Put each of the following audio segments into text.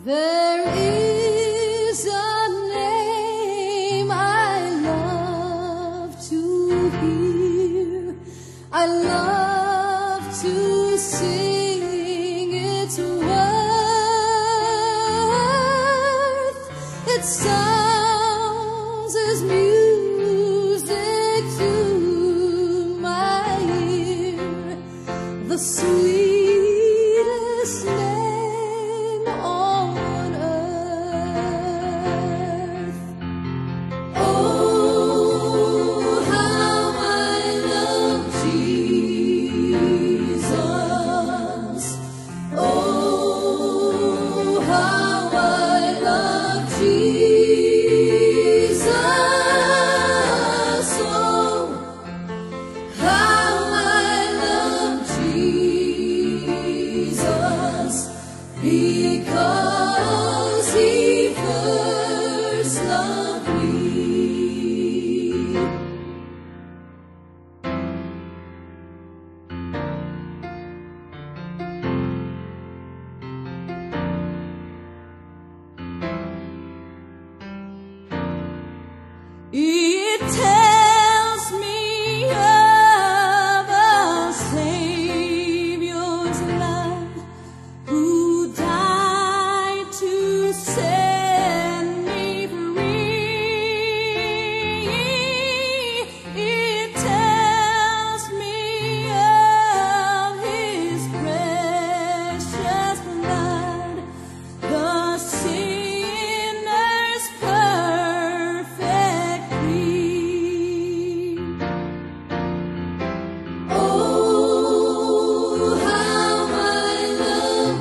There is a name I love to hear. I love to sing its worth. It sounds as music to my ear. The sweetest name on earth. Oh, how I love Jesus. Oh, how I love Jesus. Oh, how I love Jesus, because He first loved me. It tells me of a Savior's love, who died to set me free. It tells me of His precious blood, the sinner's perfect plea. Oh, how I love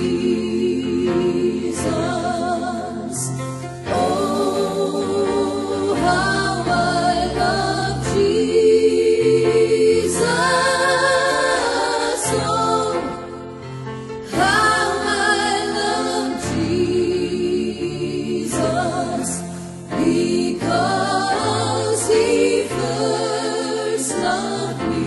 Jesus. Oh, how I love Jesus. Oh, how I love Jesus, because He first loved me.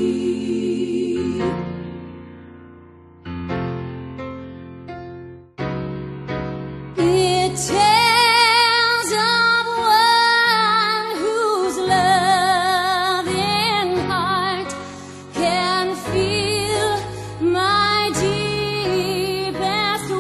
It tells of one whose loving heart can feel my deepest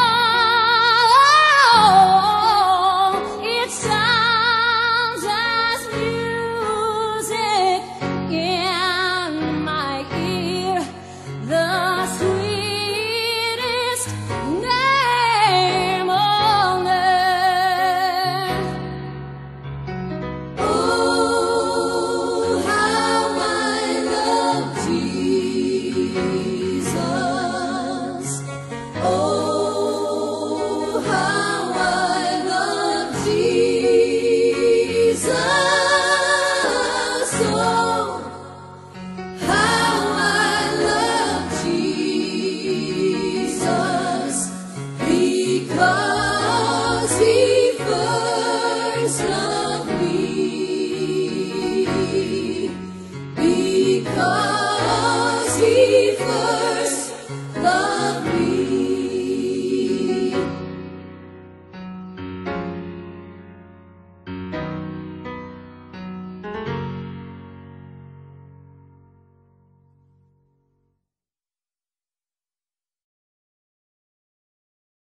woe. It sounds as music in my ear, the sweetest name on earth. Oh, how I love Jesus. Oh,